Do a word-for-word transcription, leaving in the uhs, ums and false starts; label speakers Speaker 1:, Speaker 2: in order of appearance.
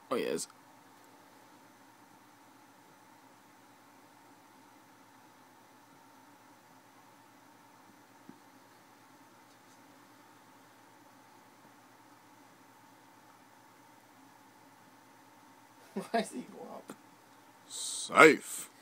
Speaker 1: Oh yes.
Speaker 2: Why is he go up?
Speaker 1: Safe.